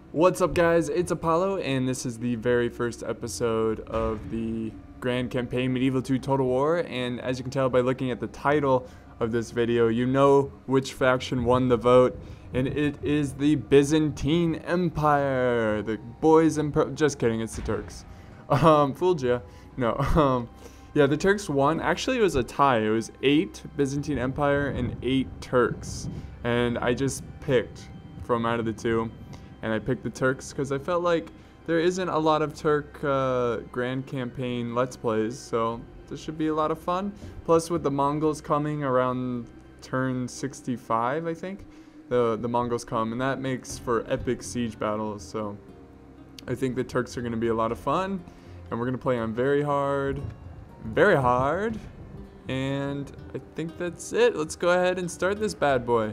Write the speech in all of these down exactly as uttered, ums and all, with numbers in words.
What's up, guys? It's Apollo, and this is the very first episode of the Grand Campaign Medieval two Total War. And as you can tell by looking at the title of this video, you know which faction won the vote, and it is the Byzantine Empire. The boys and pro- just kidding, it's the Turks. Um, fooled ya. No. Um, yeah, the Turks won. Actually, it was a tie. It was eight Byzantine Empire and eight Turks, and I just picked from out of the two. And I picked the Turks because I felt like there isn't a lot of Turk uh, Grand Campaign Let's Plays, so this should be a lot of fun. Plus, with the Mongols coming around turn sixty-five, I think, the, the Mongols come, and that makes for epic siege battles, so I think the Turks are going to be a lot of fun, and we're going to play on very hard, very hard, and I think that's it. Let's go ahead and start this bad boy.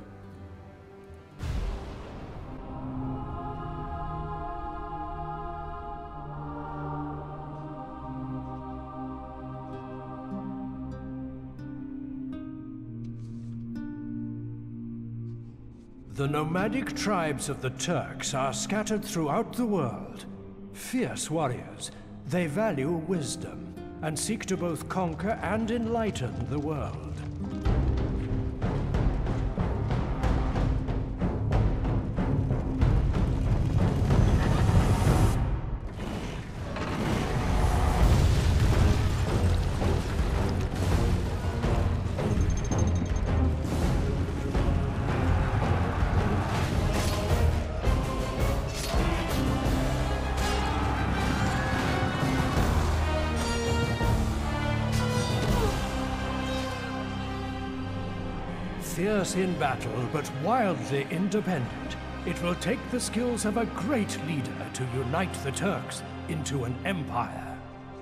The nomadic tribes of the Turks are scattered throughout the world. Fierce warriors, they value wisdom and seek to both conquer and enlighten the world. Fierce in battle, but wildly independent, it will take the skills of a great leader to unite the Turks into an empire.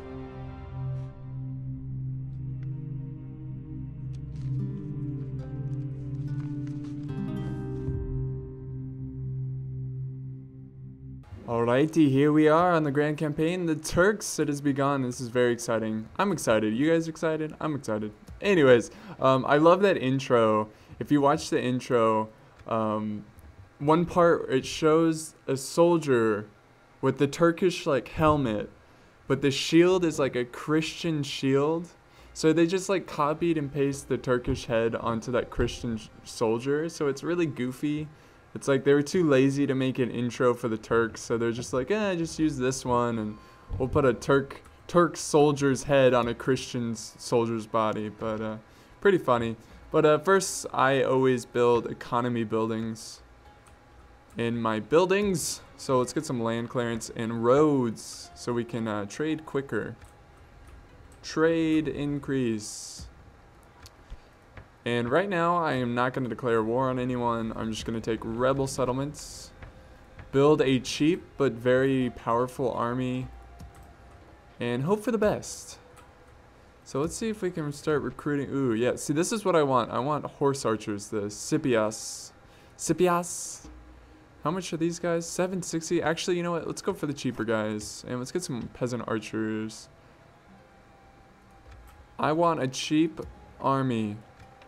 Alrighty, here we are on the Grand Campaign. The Turks, it has begun. This is very exciting. I'm excited. You guys excited? I'm excited. Anyways, um, I love that intro. If you watch the intro, um, one part, it shows a soldier with the Turkish like helmet, but the shield is like a Christian shield. So they just like copied and pasted the Turkish head onto that Christian soldier. So it's really goofy. It's like they were too lazy to make an intro for the Turks, so they're just like, eh, just use this one, and we'll put a Turk Turk soldier's head on a Christian soldier's body. But uh, pretty funny. But uh, first, I always build economy buildings in my buildings. So let's get some land clearance and roads so we can uh, trade quicker. Trade increase. And right now, I am not going to declare war on anyone. I'm just going to take rebel settlements, build a cheap but very powerful army, and hope for the best. So let's see if we can start recruiting. Ooh, yeah. See, this is what I want. I want horse archers, the Scipias. Scipias. How much are these guys? seven sixty. Actually, you know what? Let's go for the cheaper guys. And let's get some peasant archers. I want a cheap army.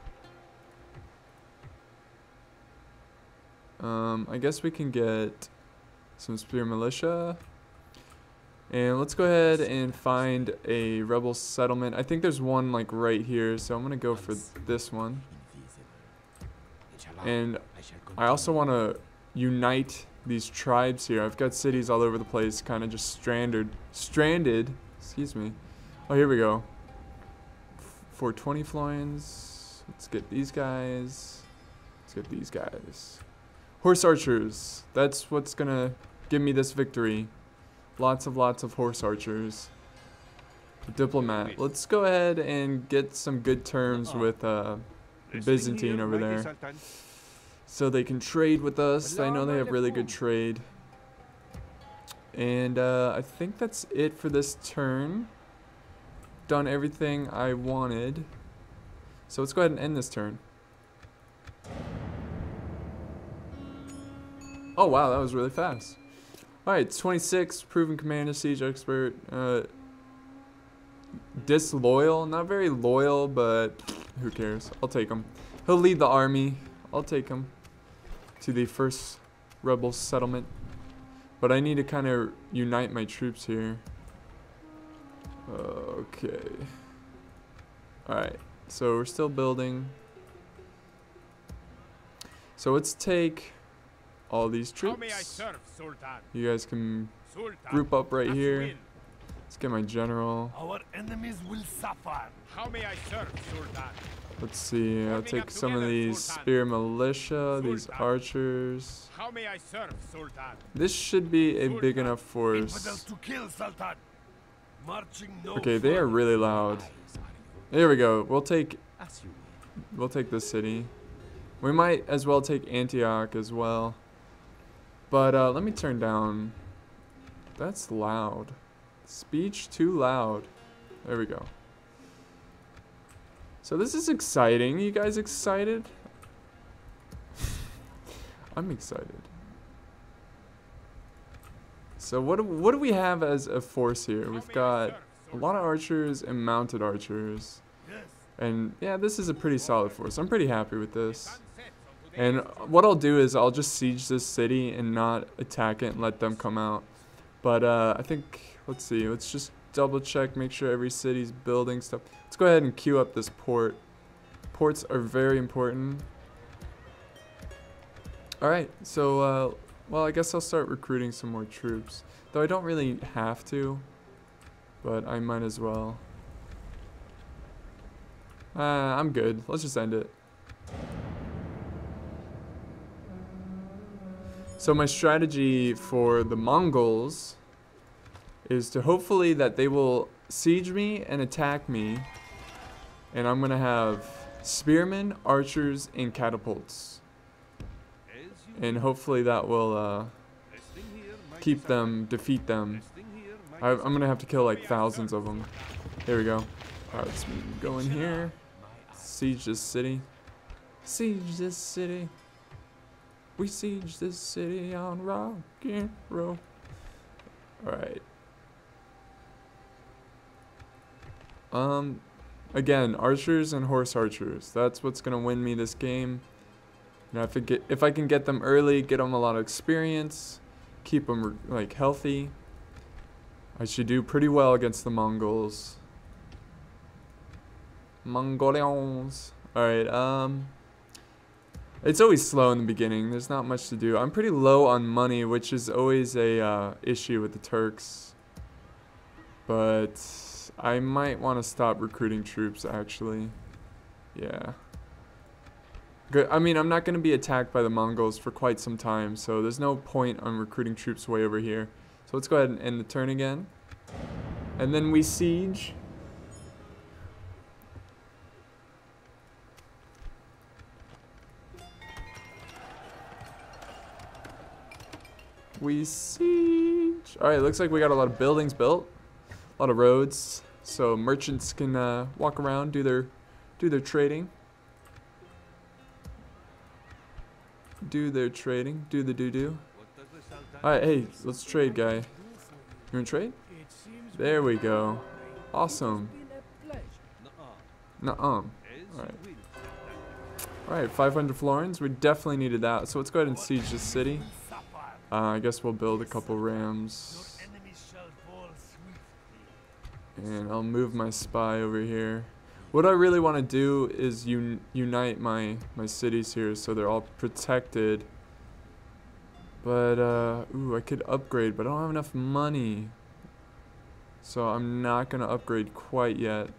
Um, I guess we can get some spear militia. And let's go ahead and find a rebel settlement. I think there's one like right here, so I'm gonna go for this one. And I also want to unite these tribes here. I've got cities all over the place, kind of just stranded, stranded. Excuse me. Oh, here we go. For twenty florins, let's get these guys. Let's get these guys. Horse archers. That's what's gonna give me this victory. Lots of lots of horse archers. Diplomat. Let's go ahead and get some good terms with uh, Byzantine over there, so they can trade with us. I know they have really good trade. And uh, I think that's it for this turn. Done everything I wanted. So let's go ahead and end this turn. Oh wow, that was really fast. Alright, twenty-six, proven commander, siege expert, uh, disloyal, not very loyal, but who cares, I'll take him. He'll lead the army, I'll take him to the first rebel settlement. But I need to kind of unite my troops here. Okay. Alright, so we're still building. So let's take all these troops. You guys can group up right here. Let's get my general. Our enemies will suffer. How may I serve, Sultan? Let's see, I'll take some of these spear militia, these archers. How may I serve, Sultan? This should be a big enough force. To kill, Sultan. Marching no Okay, they are really loud. There we go. We'll take we'll take this city. We might as well take Antioch as well. But uh, let me turn down. That's loud. Speech too loud. There we go. So this is exciting. You guys excited? I'm excited. So what do, what do we have as a force here? We've got a lot of archers and mounted archers. And yeah, this is a pretty solid force. I'm pretty happy with this. And what I'll do is I'll just siege this city and not attack it and let them come out. But uh, I think, let's see, let's just double check, make sure every city's building stuff. Let's go ahead and queue up this port. Ports are very important. Alright, so, uh, well, I guess I'll start recruiting some more troops. Though I don't really have to, but I might as well. Uh, I'm good. Let's just end it. So my strategy for the Mongols is to hopefully that they will siege me and attack me, and I'm gonna have spearmen, archers, and catapults, and hopefully that will uh, keep them, defeat them. I, I'm gonna have to kill like thousands of them. Here we go. All right, let's go in here. Siege this city. Siege this city. We siege this city on rock and roll. Alright. Um, again, archers and horse archers. That's what's gonna win me this game. Now, if, it get, if I can get them early, get them a lot of experience, keep them like healthy, I should do pretty well against the Mongols. Mongolians. Alright, um... it's always slow in the beginning. There's not much to do. I'm pretty low on money, which is always a uh, issue with the Turks. But I might want to stop recruiting troops, actually. Yeah. Good. I mean, I'm not going to be attacked by the Mongols for quite some time, so there's no point on recruiting troops way over here. So let's go ahead and end the turn again. And then we siege. We siege. Alright, looks like we got a lot of buildings built. A lot of roads. So merchants can uh, walk around, do their do their trading. Do their trading. Do the doo-doo. Alright, hey, let's trade, guy. You wanna trade? There we go. Awesome. Nuh-uh. Alright. Alright, five hundred florins. We definitely needed that. So let's go ahead and siege this city. Uh, I guess we'll build a couple rams. And I'll move my spy over here. What I really want to do is un unite my, my cities here so they're all protected. But, uh, ooh, I could upgrade, but I don't have enough money. So I'm not going to upgrade quite yet.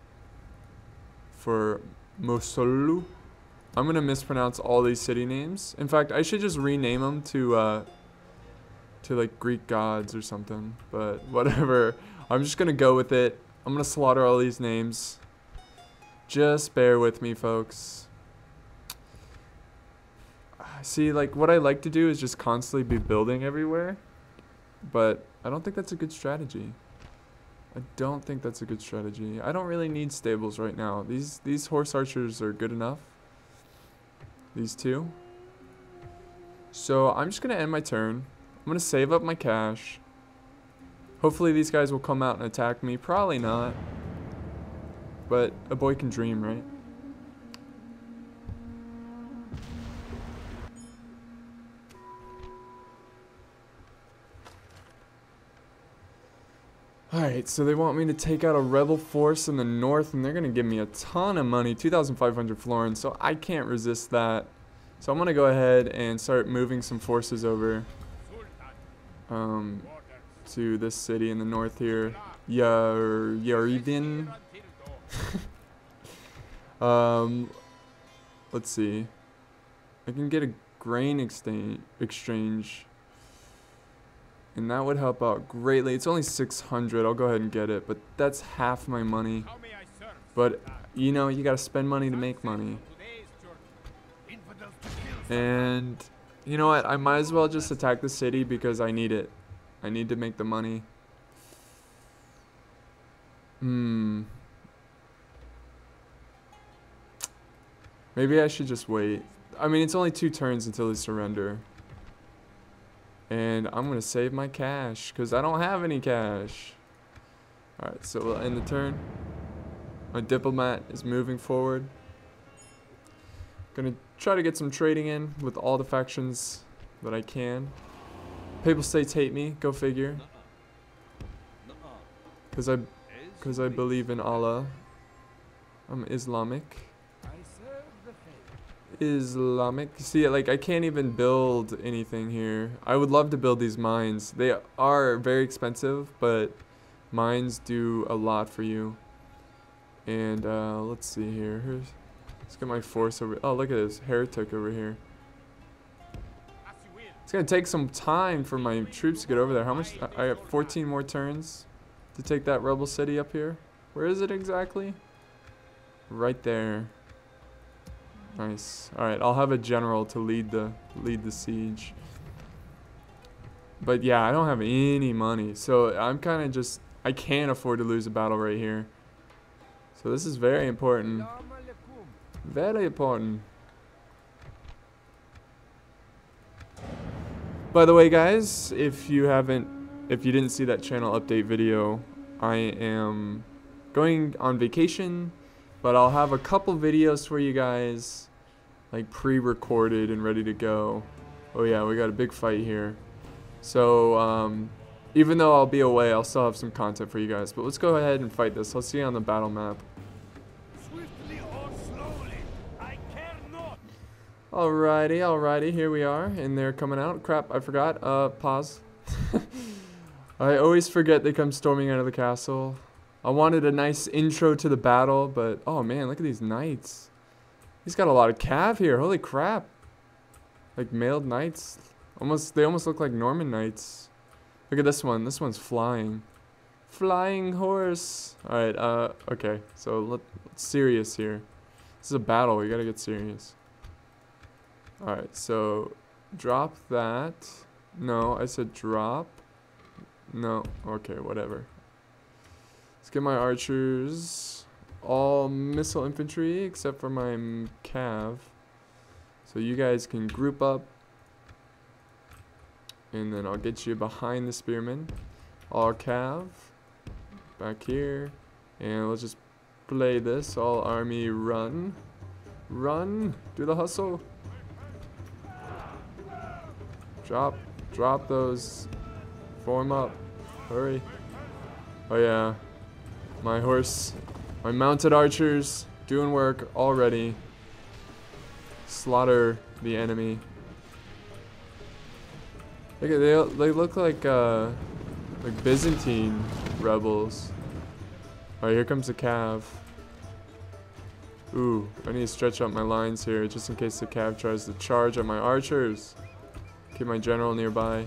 For Mosolu. I'm going to mispronounce all these city names. In fact, I should just rename them to, uh, to like Greek gods or something, but whatever. I'm just gonna go with it. I'm gonna slaughter all these names. Just bear with me, folks. See, like, what I like to do is just constantly be building everywhere, but I don't think that's a good strategy. I don't think that's a good strategy. I don't really need stables right now. These these horse archers are good enough. These two. So I'm just gonna end my turn. I'm gonna save up my cash. Hopefully these guys will come out and attack me. Probably not. But a boy can dream, right? Alright, so they want me to take out a rebel force in the north, and they're going to give me a ton of money, two thousand five hundred florins, so I can't resist that. So I'm going to go ahead and start moving some forces over um, to this city in the north here. Yar Yaridin. um, let's see. I can get a grain exchange, exchange, and that would help out greatly. It's only six hundred. I'll go ahead and get it, but that's half my money. But, you know, you gotta spend money to make money. And, you know what? I might as well just attack the city because I need it. I need to make the money. Hmm. Maybe I should just wait. I mean, it's only two turns until they surrender. And I'm going to save my cash because I don't have any cash. Alright, so we'll end the turn. My diplomat is moving forward. Going to try to get some trading in with all the factions that I can. Papal states hate me, go figure. Because I, because I believe in Allah. I'm Islamic. Islamic. See, like, I can't even build anything here. I would love to build these mines. They are very expensive, but mines do a lot for you. And uh, let's see here. Here's, let's get my force over. Oh, look at this heretic over here. It's gonna take some time for my troops to get over there. How much? I have fourteen more turns to take that rebel city up here. Where is it exactly? Right there. Nice. All right, I'll have a general to lead the lead the siege. But yeah, I don't have any money, so I'm kind of just I can't afford to lose a battle right here. So this is very important. Very important. By the way, guys, if you haven't, if you didn't see that channel update video, I am going on vacation. But I'll have a couple videos for you guys, like pre-recorded and ready to go. Oh yeah, we got a big fight here. So, um, even though I'll be away, I'll still have some content for you guys. But let's go ahead and fight this. Let's see on the battle map. Swiftly or slowly, I care not. Alrighty, alrighty, here we are. And they're coming out. Crap, I forgot. Uh, pause. I always forget they come storming out of the castle. I wanted a nice intro to the battle, but oh man, look at these knights. He's got a lot of cav here. Holy crap. Like mailed knights. Almost they almost look like Norman knights. Look at this one. This one's flying. Flying horse. Alright, uh okay. So let, let's serious here. This is a battle, we gotta get serious. Alright, so drop that. No, I said drop. No, okay, whatever. Let's get my archers, all missile infantry except for my cav. So you guys can group up, and then I'll get you behind the spearmen. All cav, back here, and let's just play this. All army run, run, do the hustle. Drop, drop those, form up, hurry. Oh yeah. My horse, my mounted archers, doing work already. Slaughter the enemy. Look at they they look like uh like Byzantine rebels. Alright, here comes the cav. Ooh, I need to stretch out my lines here just in case the cav tries to charge at my archers. Keep my general nearby.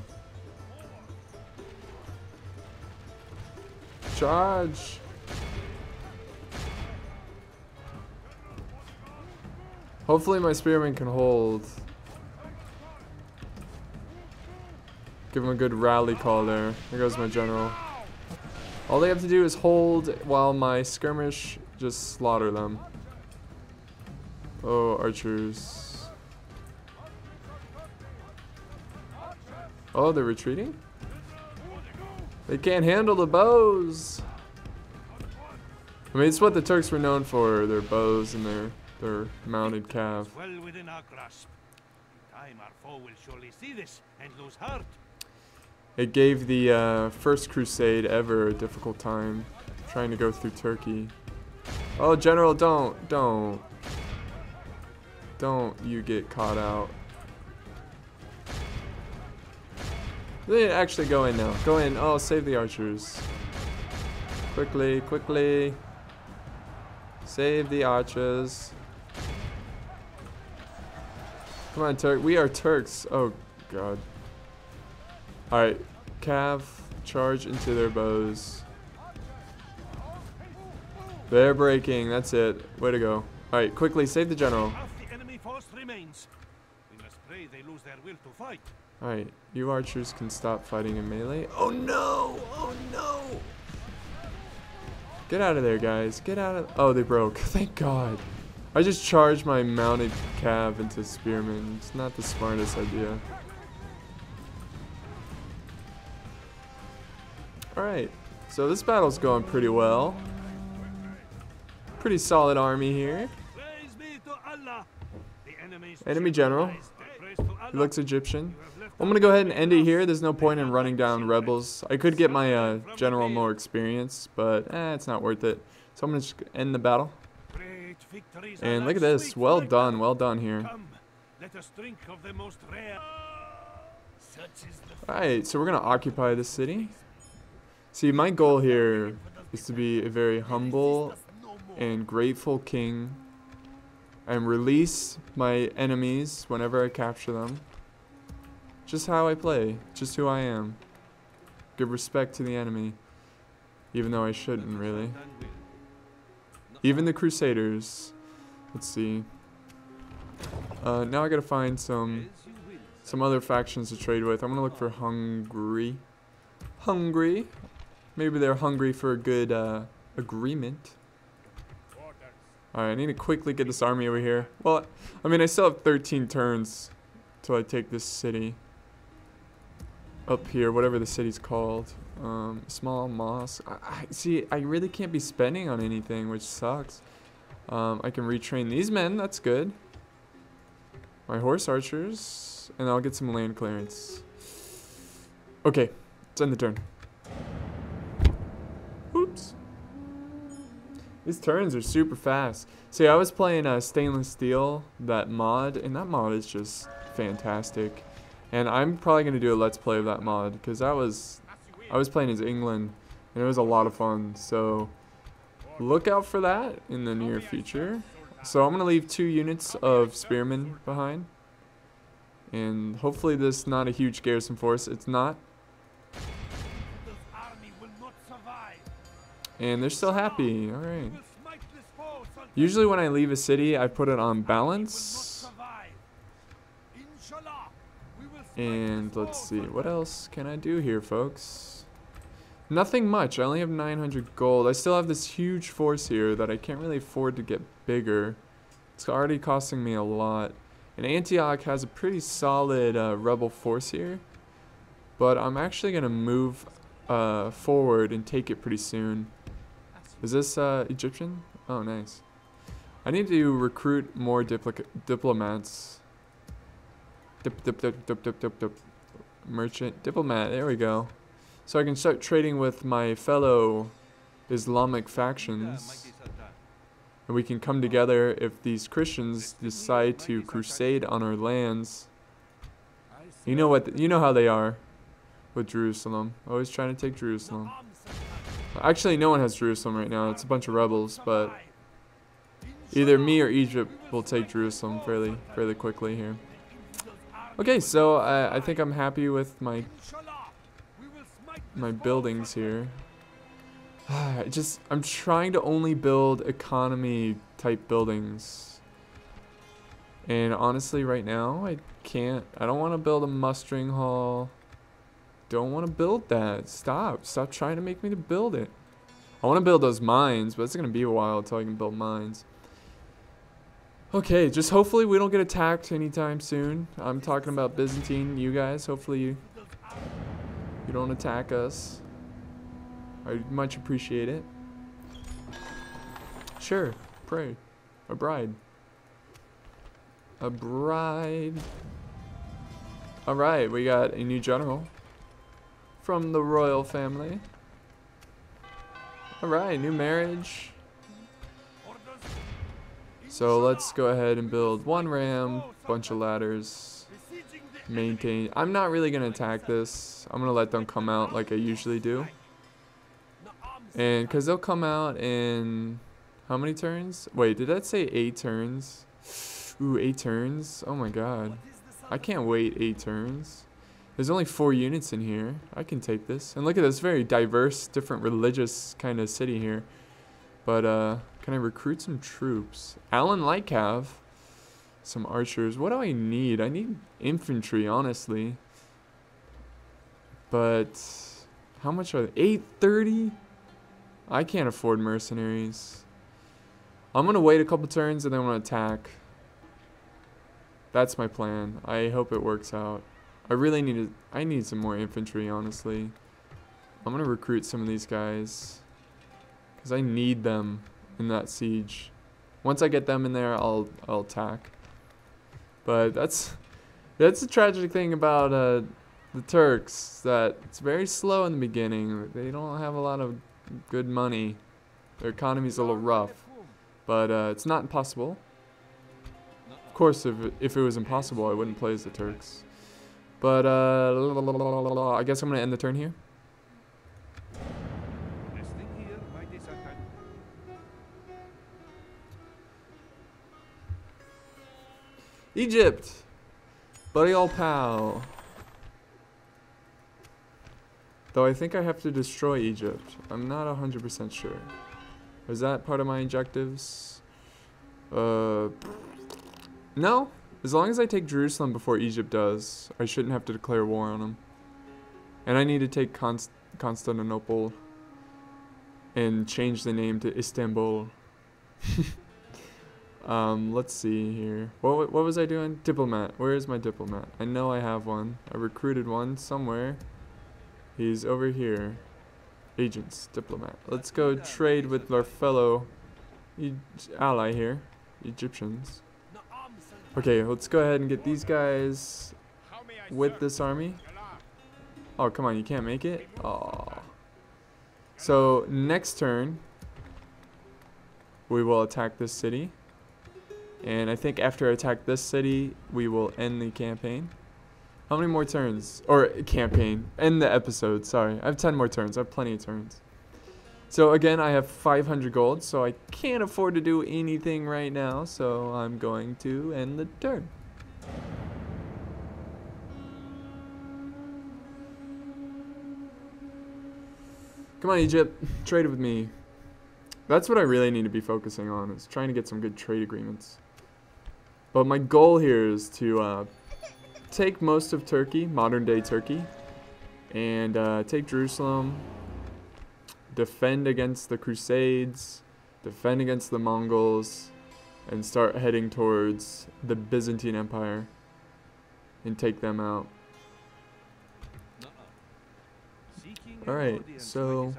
Charge! Hopefully my spearman can hold. Give him a good rally call there. There goes my general. All they have to do is hold while my skirmish just slaughter them. Oh, archers. Oh, they're retreating? They can't handle the bows. I mean, it's what the Turks were known for, their bows and their their mounted cav. Well within our grasp. In time our foe will surely see this and lose heart. It gave the uh, first crusade ever a difficult time trying to go through Turkey. Oh, General, don't, don't. Don't you get caught out. They actually go in now. Go in. Oh, save the archers. Quickly, quickly. Save the archers. Come on, Turk. We are Turks. Oh, God. Alright. Cav, charge into their bows. They're breaking. That's it. Way to go. Alright, quickly, save the general. Half the enemy force remains. We must pray they lose their will to fight. Alright, you archers can stop fighting in melee. Oh no! Oh no! Get out of there, guys. Get out of... Oh, they broke. Thank God. I just charged my mounted cav into spearmen. It's not the smartest idea. Alright, so this battle's going pretty well. Pretty solid army here. Praise be to Allah. The enemy's Enemy general. praise to Allah. He looks Egyptian. I'm gonna go ahead and end it here. There's no point in running down rebels. I could get my uh, general more experience, but eh, it's not worth it. So I'm gonna just end the battle. Great victories And are look at like this. sweet Well nectar. done. Well done here. Come, let us drink of the most rare. Such is the Alright, so we're gonna occupy this city. See, my goal here is to be a very humble and grateful king and release my enemies whenever I capture them. Just how I play, just who I am. Give respect to the enemy, even though I shouldn't really. Even the Crusaders. Let's see. Uh, now I gotta find some some other factions to trade with. I'm gonna look for Hungary. Hungry. Maybe they're hungry for a good uh, agreement. Alright, I need to quickly get this army over here. Well, I mean, I still have thirteen turns till I take this city. Up here, whatever the city's called. Um, small mosque. I, I, see, I really can't be spending on anything, which sucks. Um, I can retrain these men, that's good. My horse archers, and I'll get some land clearance. Okay, let's end the turn. Oops. These turns are super fast. See, I was playing uh, Stainless Steel, that mod, and that mod is just fantastic. And I'm probably going to do a Let's Play of that mod, because that was, I was playing as England, and it was a lot of fun. So, look out for that in the near future. So I'm going to leave two units of spearmen behind. And hopefully this is not a huge garrison force. It's not. And they're still happy. Alright. Usually when I leave a city, I put it on balance. And let's see, what else can I do here, folks? Nothing much. I only have nine hundred gold. I still have this huge force here that I can't really afford to get bigger. It's already costing me a lot. And Antioch has a pretty solid uh, rebel force here. But I'm actually going to move uh, forward and take it pretty soon. Is this uh, Egyptian? Oh, nice. I need to recruit more dipl diplomats. Dip, dip, dip, dip, dip, dip, dip. Merchant, diplomat, there we go. So I can start trading with my fellow Islamic factions. And we can come together if these Christians decide to crusade on our lands. You know what, th you know how they are with Jerusalem. Always trying to take Jerusalem. Actually, no one has Jerusalem right now. It's a bunch of rebels, but either me or Egypt will take Jerusalem fairly, fairly quickly here. Okay, so I, I think I'm happy with my my buildings here. I just I'm trying to only build economy type buildings, and honestly, right now I can't. I don't want to build a mustering hall. Don't want to build that. Stop. Stop trying to make me to build it. I want to build those mines, but it's going to be a while until I can build mines. Okay, just hopefully we don't get attacked anytime soon. I'm talking about Byzantine, you guys. Hopefully you, you don't attack us. I much appreciate it. Sure, pray. A bride. A bride. Alright, we got a new general. from the royal family. Alright, new marriage. So let's go ahead and build one ram, bunch of ladders, maintain. I'm not really going to attack this. I'm going to let them come out like I usually do. And because they'll come out in how many turns? Wait, did that say eight turns? Ooh, eight turns? Oh my god. I can't wait eight turns. There's only four units in here. I can take this. And look at this very diverse, different religious kind of city here. But, uh, can I recruit some troops? Alan Lightcav. Some archers. What do I need? I need infantry, honestly. But, how much are they? eight thirty? I can't afford mercenaries. I'm going to wait a couple turns and then I'm going to attack. That's my plan. I hope it works out. I really need to, I need some more infantry, honestly. I'm going to recruit some of these guys. Because I need them in that siege. Once I get them in there, I'll I'll attack. But that's that's the tragic thing about uh, the Turks, that it's very slow in the beginning. They don't have a lot of good money. Their economy's a little rough. But uh, it's not impossible. Of course, if it, if it was impossible, I wouldn't play as the Turks. But uh, I guess I'm going to end the turn here. Egypt! Buddy old pal. Though I think I have to destroy Egypt. I'm not one hundred percent sure. Is that part of my objectives? Uh, no. As long as I take Jerusalem before Egypt does, I shouldn't have to declare war on them. And I need to take Const Constantinople and change the name to Istanbul. um, let's see here. What, what was I doing? Diplomat. Where is my diplomat? I know I have one. I recruited one somewhere. He's over here. Agents, diplomat. Let's go trade with our fellow e ally here, Egyptians. Okay, let's go ahead and get these guys with this army. Oh, come on, you can't make it? Oh. So, next turn, we will attack this city. And I think after I attack this city, we will end the campaign. How many more turns? Or campaign. End the episode, sorry. I have ten more turns. I have plenty of turns. So again, I have five hundred gold, so I can't afford to do anything right now. So I'm going to end the turn. Come on, Egypt. Trade with me. That's what I really need to be focusing on, is trying to get some good trade agreements. But my goal here is to uh, take most of Turkey, modern day Turkey, and uh, take Jerusalem, defend against the Crusades, defend against the Mongols, and start heading towards the Byzantine Empire and take them out. Alright, so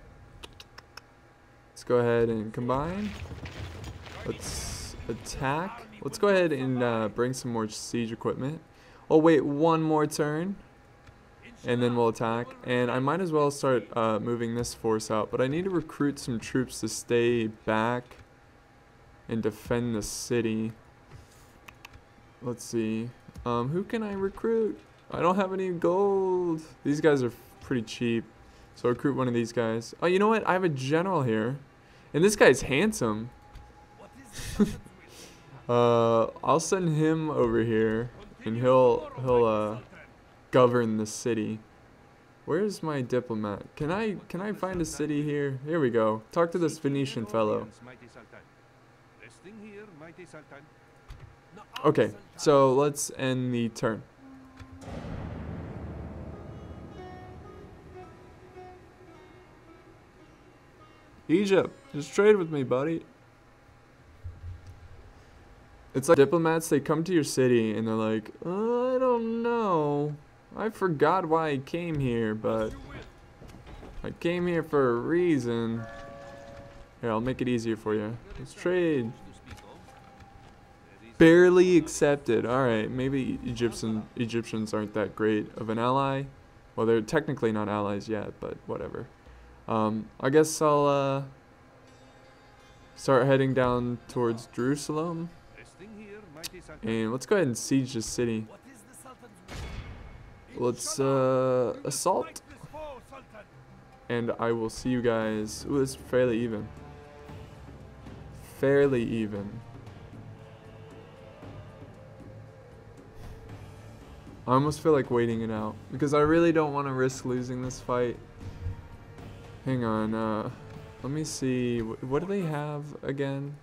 let's go ahead and combine. Let's attack. Let's go ahead and uh, bring some more siege equipment. I'll wait one more turn, and then we'll attack. And I might as well start uh, moving this force out, but I need to recruit some troops to stay back and defend the city. Let's see. Um, who can I recruit? I don't have any gold. These guys are pretty cheap, so I'll recruit one of these guys. Oh, you know what? I have a general here, and this guy's handsome. uh, I'll send him over here. And he'll he'll uh, govern the city. Where's my diplomat? Can I can I find a city here? Here we go. Talk to this Venetian fellow. Okay, so let's end the turn. Egypt, just trade with me, buddy. It's like diplomats, they come to your city and they're like, uh, I don't know. I forgot why I came here, but I came here for a reason. Here, I'll make it easier for you. Let's trade. Barely accepted. Alright, maybe Egyptian, Egyptians aren't that great of an ally. Well, they're technically not allies yet, but whatever. Um, I guess I'll uh, start heading down towards Jerusalem. And let's go ahead and siege the city. Let's uh, assault. And I will see you guys. Ooh, it's fairly even. Fairly even. I almost feel like waiting it out because I really don't want to risk losing this fight. Hang on, uh, let me see. What do they have again?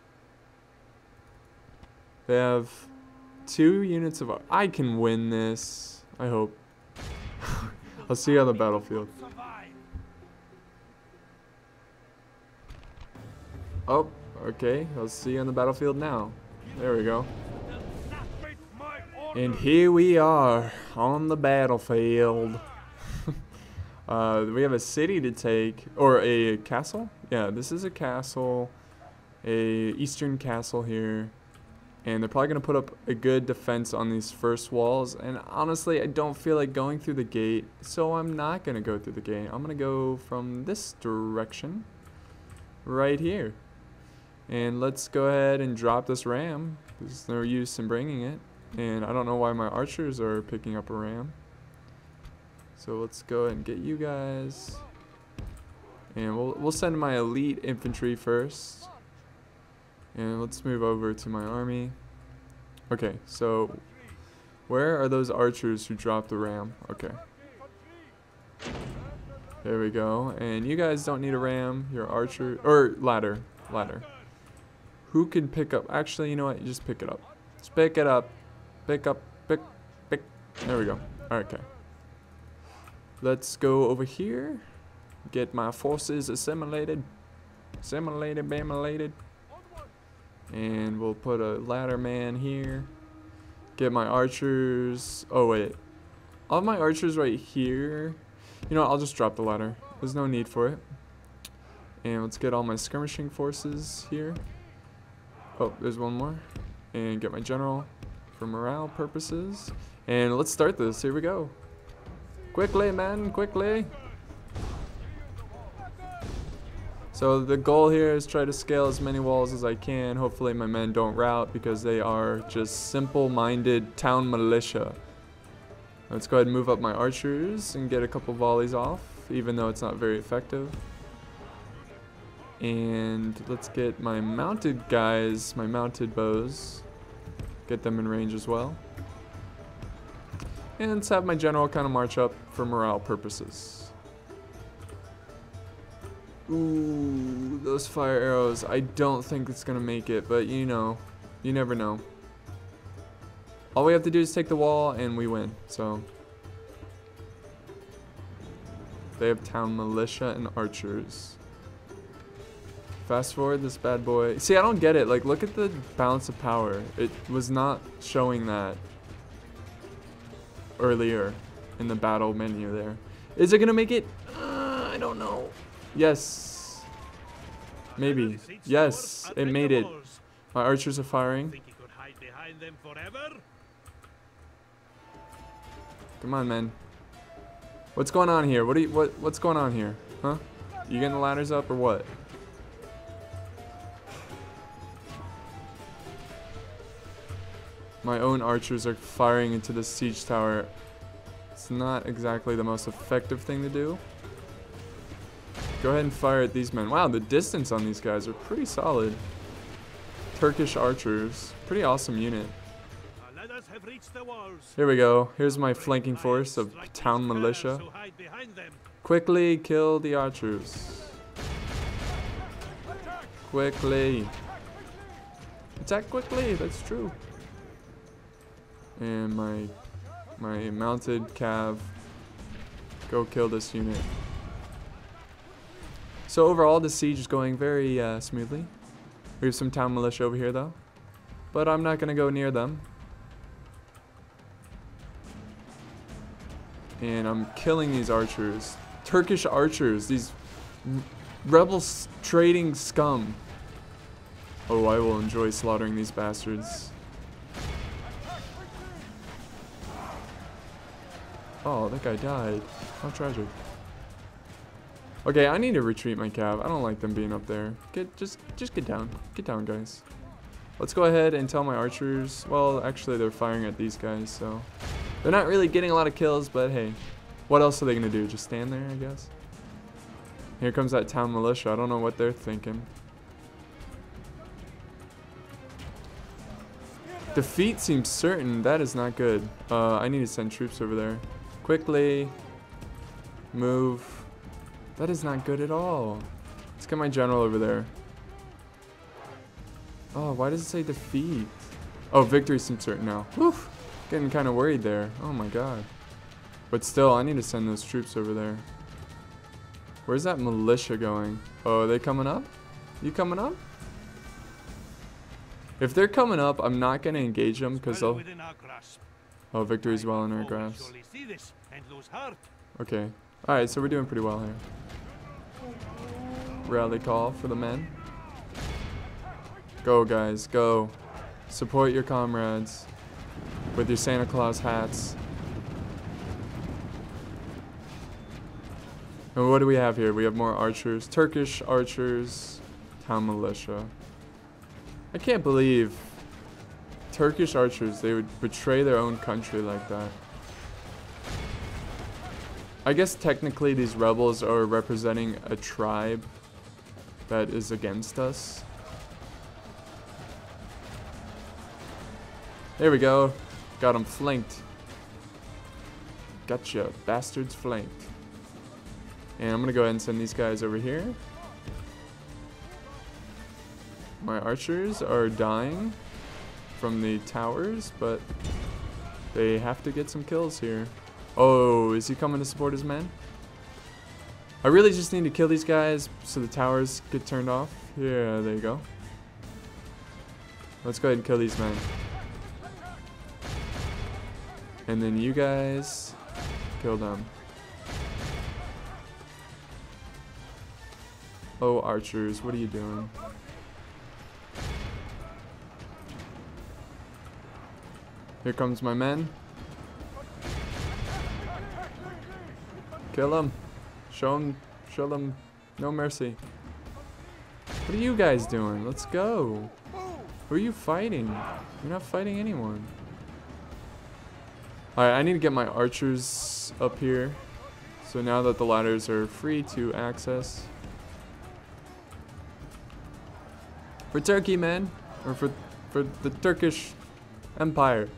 They have two units of. I can win this. I hope. I'll see you on the battlefield. Oh, okay. I'll see you on the battlefield now. There we go. And here we are on the battlefield. uh, we have a city to take, or a castle. Yeah, this is a castle, a eastern castle here. And they're probably going to put up a good defense on these first walls. And honestly, I don't feel like going through the gate, so I'm not going to go through the gate. I'm going to go from this direction right here. And let's go ahead and drop this ram. There's no use in bringing it. And I don't know why my archers are picking up a ram. So let's go ahead and get you guys. And we'll, we'll send my elite infantry first. And let's move over to my army. Okay, so where are those archers who dropped the ram? Okay. There we go. And you guys don't need a ram. Your archer, or ladder, ladder. Who can pick up? Actually, you know what? You just pick it up. Just pick it up. Pick up, pick, pick. There we go. Okay. Let's go over here. Get my forces assimilated. Assimilated, bamulated. And we'll put a ladder man here. Get my archers. Oh, wait. All of my archers right here. You know what? I'll just drop the ladder. There's no need for it. And let's get all my skirmishing forces here. Oh, there's one more. And get my general for morale purposes. And let's start this. Here we go. Quickly, man, quickly. So the goal here is try to scale as many walls as I can. Hopefully my men don't rout because they are just simple-minded town militia. Let's go ahead and move up my archers and get a couple volleys off, even though it's not very effective. And let's get my mounted guys, my mounted bows. Get them in range as well. And let's have my general kind of march up for morale purposes. Ooh, those fire arrows. I don't think it's going to make it, but you know, you never know. All we have to do is take the wall and we win, so. They have town militia and archers. Fast forward this bad boy. See, I don't get it. Like, look at the balance of power. It was not showing that earlier in the battle menu there. Is it gonna make it? Uh, I don't know. Yes. Maybe. Yes, it made it. My archers are firing. Come on, man. What's going on here? What do you, what what's going on here? Huh? You getting the ladders up or what? My own archers are firing into the siege tower. It's not exactly the most effective thing to do. Go ahead and fire at these men. Wow, the distance on these guys are pretty solid. Turkish archers. Pretty awesome unit. Here we go. Here's my flanking force of town militia. Quickly kill the archers. Quickly. Attack quickly, that's true. And my my mounted cav, go kill this unit. So overall, the siege is going very uh, smoothly. We have some town militia over here though, but I'm not gonna go near them. And I'm killing these archers, Turkish archers, these rebel trading scum. Oh, I will enjoy slaughtering these bastards. Oh, that guy died. How tragic. Okay, I need to retreat my cav. I don't like them being up there. Get just just get down. Get down, guys. Let's go ahead and tell my archers. Well, actually, they're firing at these guys, so they're not really getting a lot of kills. But hey, what else are they gonna do? Just stand there, I guess. Here comes that town militia. I don't know what they're thinking. Defeat seems certain. That is not good. Uh, I need to send troops over there. Quickly. Move. That is not good at all. Let's get my general over there. Oh, why does it say defeat? Oh, victory seems certain now. Woof. Getting kind of worried there. Oh my god. But still, I need to send those troops over there. Where's that militia going? Oh, are they coming up? You coming up? If they're coming up, I'm not going to engage them because they'll... Oh, victory's well in our grasp. Okay. Alright, so we're doing pretty well here. Rally call for the men. Go, guys, go. Support your comrades with your Santa Claus hats. And what do we have here? We have more archers. Turkish archers. Town militia. I can't believe Turkish archers, they would betray their own country like that. I guess technically these rebels are representing a tribe that is against us. There we go. Got them flanked. Gotcha. Bastards flanked. And I'm going to go ahead and send these guys over here. My archers are dying from the towers, but they have to get some kills here. Oh, is he coming to support his men? I really just need to kill these guys so the towers get turned off. Yeah, there you go. Let's go ahead and kill these men. And then you guys kill them. Oh, archers, what are you doing? Here comes my men. Kill them. Show them. Show them no mercy. What are you guys doing? Let's go. Who are you fighting? You're not fighting anyone. Alright, I need to get my archers up here. So now that the ladders are free to access. For Turkey, man. Or for, for the Turkish Empire.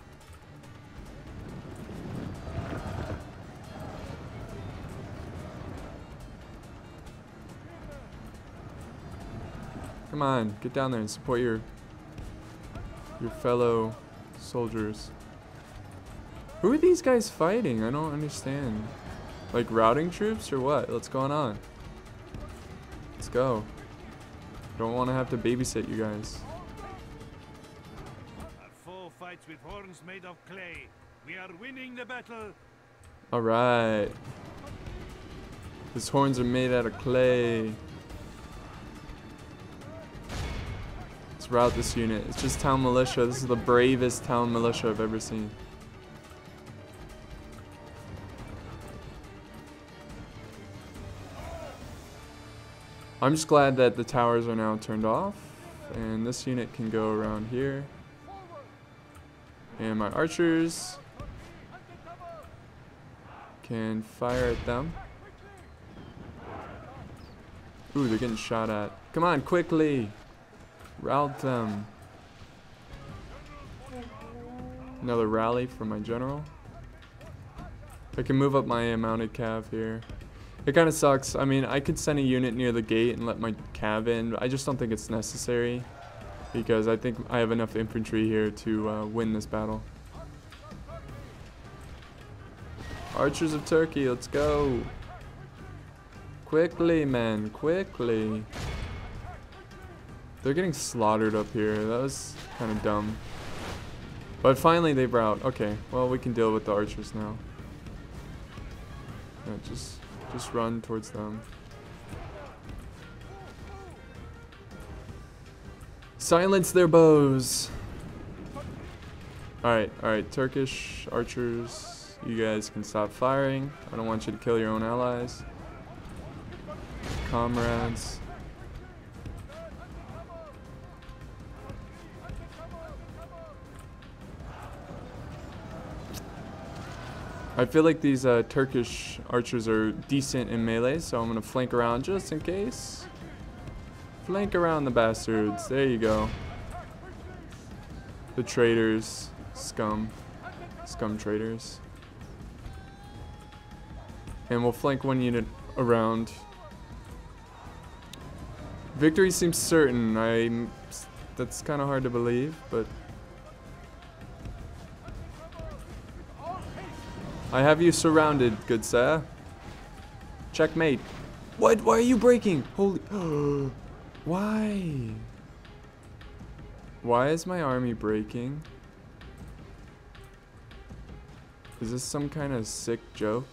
Come on, get down there and support your your fellow soldiers. Who are these guys fighting? I don't understand. Like routing troops or what? What's going on? Let's go. Don't want to have to babysit you guys. A foe fights with horns made of clay. We are winning the battle. All right. His horns are made out of clay. Let's route this unit. It's just town militia. This is the bravest town militia I've ever seen. I'm just glad that the towers are now turned off. And this unit can go around here. And my archers can fire at them. Ooh, they're getting shot at. Come on, quickly! Rout them. Another rally for my general. I can move up my mounted cav here. It kind of sucks. I mean, I could send a unit near the gate and let my cav in. I just don't think it's necessary because I think I have enough infantry here to uh, win this battle. Archers of Turkey, let's go. Quickly, man, quickly. They're getting slaughtered up here. That was kind of dumb. But finally they rout. Okay, well we can deal with the archers now. Yeah, just, just run towards them. Silence their bows. Alright, alright, Turkish archers. You guys can stop firing. I don't want you to kill your own allies. Comrades. I feel like these uh, Turkish archers are decent in melee, so I'm gonna flank around just in case. Flank around the bastards. There you go. The traitors. Scum. Scum traitors. And we'll flank one unit around. Victory seems certain. I'm. That's kind of hard to believe, but I have you surrounded, good sir. Checkmate. What? Why are you breaking? Holy. Why? Why is my army breaking? Is this some kind of sick joke?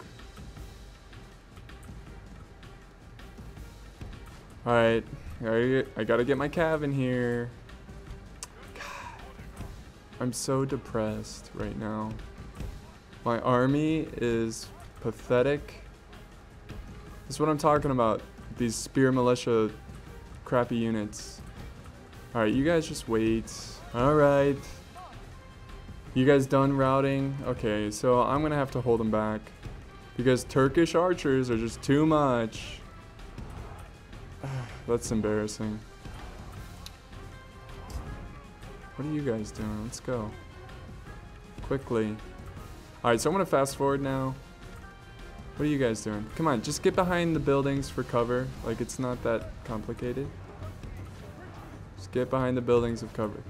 Alright. I, I gotta get my cav in here. God. I'm so depressed right now. My army is pathetic. That's what I'm talking about. These spear militia crappy units. Alright, you guys just wait. Alright. You guys done routing? Okay, so I'm gonna have to hold them back. Because Turkish archers are just too much. That's embarrassing. What are you guys doing? Let's go. Quickly. Alright, so I'm gonna fast forward now. What are you guys doing? Come on, just get behind the buildings for cover. Like, it's not that complicated. Just get behind the buildings of cover.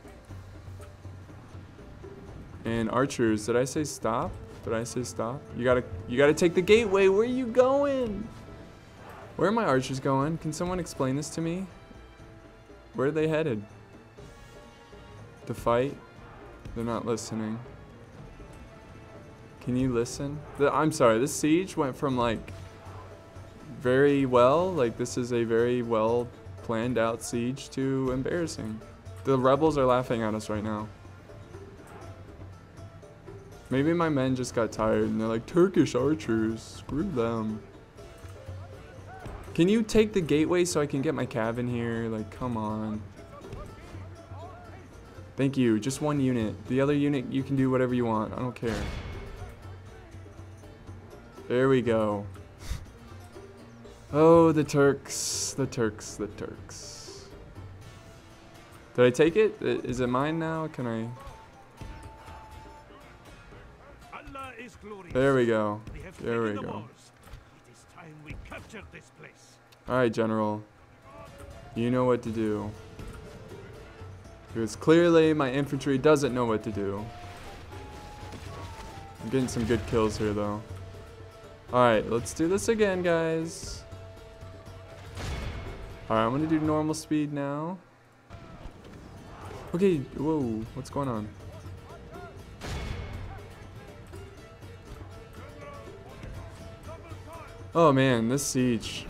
And archers, did I say stop? Did I say stop? You gotta, you gotta take the gateway. Where are you going? Where are my archers going? Can someone explain this to me? Where are they headed? To fight? They're not listening. Can you listen? The, I'm sorry, this siege went from like very well, like this is a very well planned out siege, to embarrassing. The rebels are laughing at us right now. Maybe my men just got tired and they're like, Turkish archers, screw them. Can you take the gateway so I can get my cav in here? Like, come on. Thank you, just one unit. The other unit, you can do whatever you want, I don't care. There we go. Oh, the Turks, the Turks, the Turks. Did I take it? Is it mine now? Can I? Allah is glorious. There we go. We have There we taken the go. walls. It is time we captured this place. Alright, General. You know what to do. Because clearly my infantry doesn't know what to do. I'm getting some good kills here, though. Alright, let's do this again, guys. Alright, I'm gonna do normal speed now. Okay, whoa, what's going on? Oh man, this siege.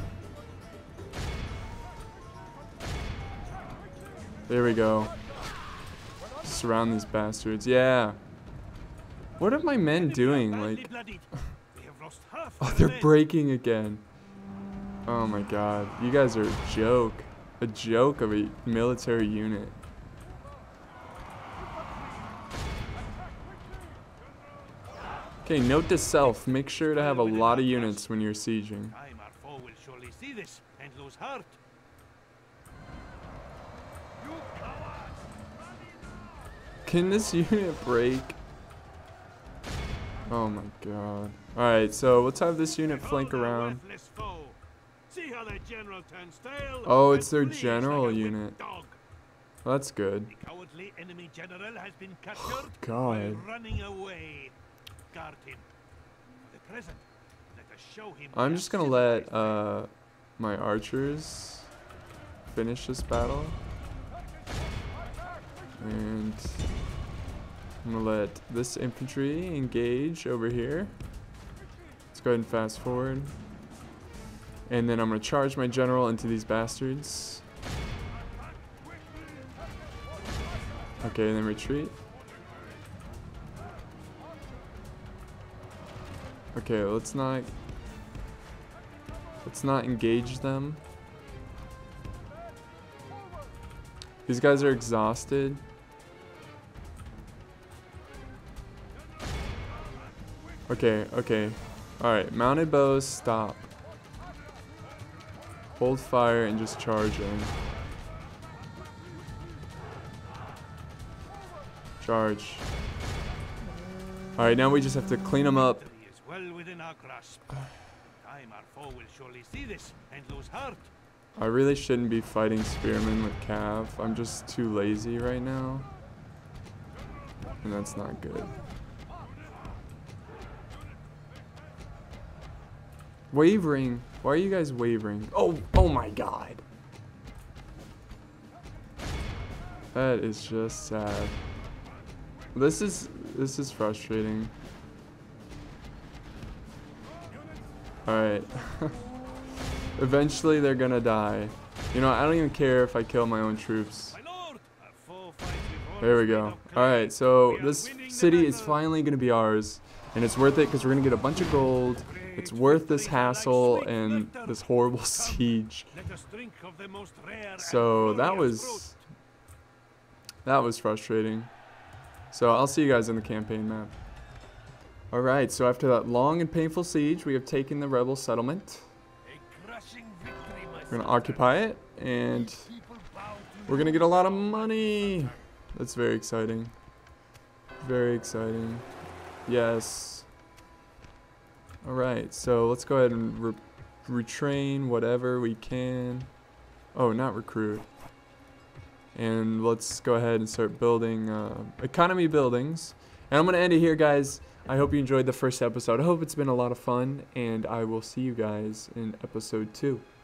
There we go. Surround these bastards, yeah. What are my men doing? Like, oh, they're breaking again. Oh my god, you guys are a joke. A joke of a military unit. Okay, note to self, make sure to have a lot of units when you're sieging. Time our foe will surely see this and lose heart. Can this unit break? Oh my god. Alright, so let's have this unit flank around. See how their general turns tail. Oh, it's their general unit. Well, that's good. The cowardly enemy general has been captured God. while running away. Guard him. For the present, let us show him. I'm just gonna let uh, my archers finish this battle. And I'm gonna let this infantry engage over here. Let's go ahead and fast forward. And then I'm gonna charge my general into these bastards. Okay, and then retreat. Okay, let's not let's not engage them. These guys are exhausted. Okay, okay. Alright, mounted bows, stop. Hold fire and just charge in. Charge. Alright, now we just have to clean them up. Victory is well within our grasp. Time our foe will surely see this and lose heart. I really shouldn't be fighting spearmen with Cav. I'm just too lazy right now. And that's not good. Wavering. Why are you guys wavering? Oh, oh my god. That is just sad. This is this is frustrating. Alright. Eventually they're gonna die. You know, I don't even care if I kill my own troops. My lord, our foe fights before There we us go. without Alright, courage. so We are this winning the city is battle. finally gonna be ours. And it's worth it because we're gonna get a bunch of gold. It's worth this hassle and this horrible siege. Let us drink of the most rare and So that glorious was that was frustrating. So I'll see you guys in the campaign map. Alright, so after that long and painful siege, we have taken the rebel settlement. fruit. A crushing victory, my We're gonna son. occupy it, and People bow to we're gonna get a lot of money. That's very exciting. Very exciting. Yes. Alright, so let's go ahead and re retrain whatever we can. Oh, not recruit. And let's go ahead and start building uh, economy buildings. And I'm going to end it here, guys. I hope you enjoyed the first episode. I hope it's been a lot of fun, and I will see you guys in episode two.